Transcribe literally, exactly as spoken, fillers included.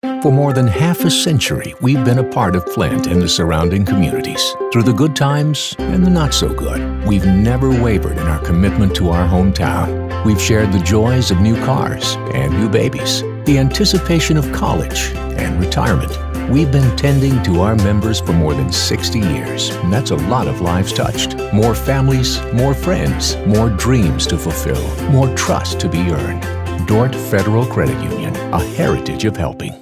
For more than half a century, we've been a part of Flint and the surrounding communities. Through the good times and the not so good, we've never wavered in our commitment to our hometown. We've shared the joys of new cars and new babies, the anticipation of college and retirement. We've been tending to our members for more than sixty years, and that's a lot of lives touched. More families, more friends, more dreams to fulfill, more trust to be earned. Dort Federal Credit Union, a heritage of helping.